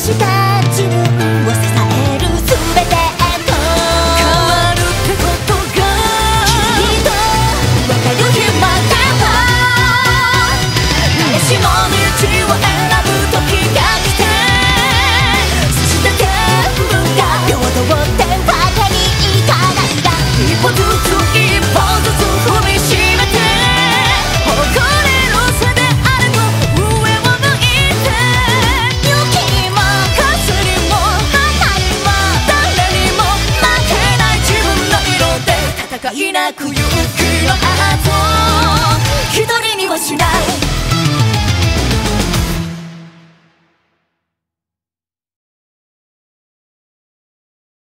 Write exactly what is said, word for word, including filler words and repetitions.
した自分を支える全てと変わるってことがきっとわかる暇だわ。誰しも道を選ぶ時が来て、そして全部が平等ってわけにいかないんだ。一歩ずつ一歩ずつ踏みしめて誇れる背であると上を向いて、勇気にも風にも花にも誰にも負けない自分の色で戦いなくよ。